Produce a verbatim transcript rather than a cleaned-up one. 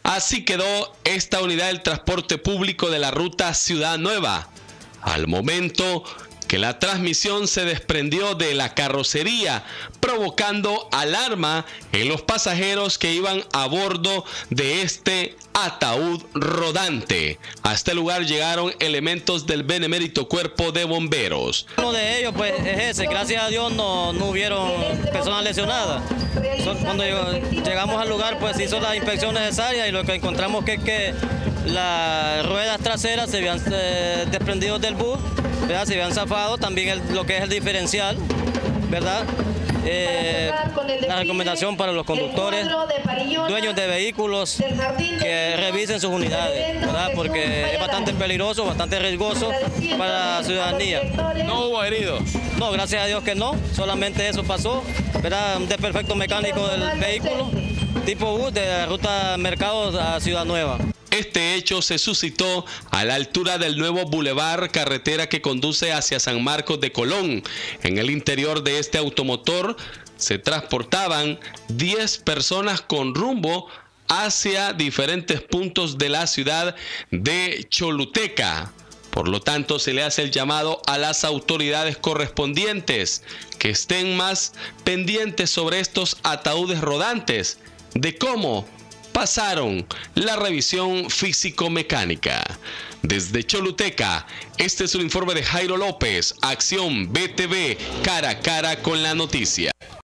Así quedó esta unidad del transporte público de la ruta Ciudad Nueva. Al momento que la transmisión se desprendió de la carrocería, provocando alarma en los pasajeros que iban a bordo de este ataúd rodante. A este lugar llegaron elementos del benemérito Cuerpo de Bomberos. Uno de ellos pues es ese, gracias a Dios no, no hubieron personas lesionadas. Cuando llegamos al lugar pues hizo la inspección necesaria y lo que encontramos que es que las ruedas traseras se habían eh, desprendido del bus, ¿verdad? Se habían zafado, también el, lo que es el diferencial, ¿verdad? Eh, la recomendación para los conductores, dueños de vehículos, que revisen sus unidades, ¿verdad? Porque es bastante peligroso, bastante riesgoso para la ciudadanía. ¿No hubo heridos? No, gracias a Dios que no, solamente eso pasó, ¿verdad? Un desperfecto mecánico del vehículo, tipo bus de la ruta Mercado a Ciudad Nueva. Este hecho se suscitó a la altura del nuevo bulevar, carretera que conduce hacia San Marcos de Colón. En el interior de este automotor se transportaban diez personas con rumbo hacia diferentes puntos de la ciudad de Choluteca. Por lo tanto, se le hace el llamado a las autoridades correspondientes que estén más pendientes sobre estos ataúdes rodantes, de cómo pasaron la revisión físico-mecánica. Desde Choluteca, este es un informe de Jairo López, Acción B T V, cara a cara con la noticia.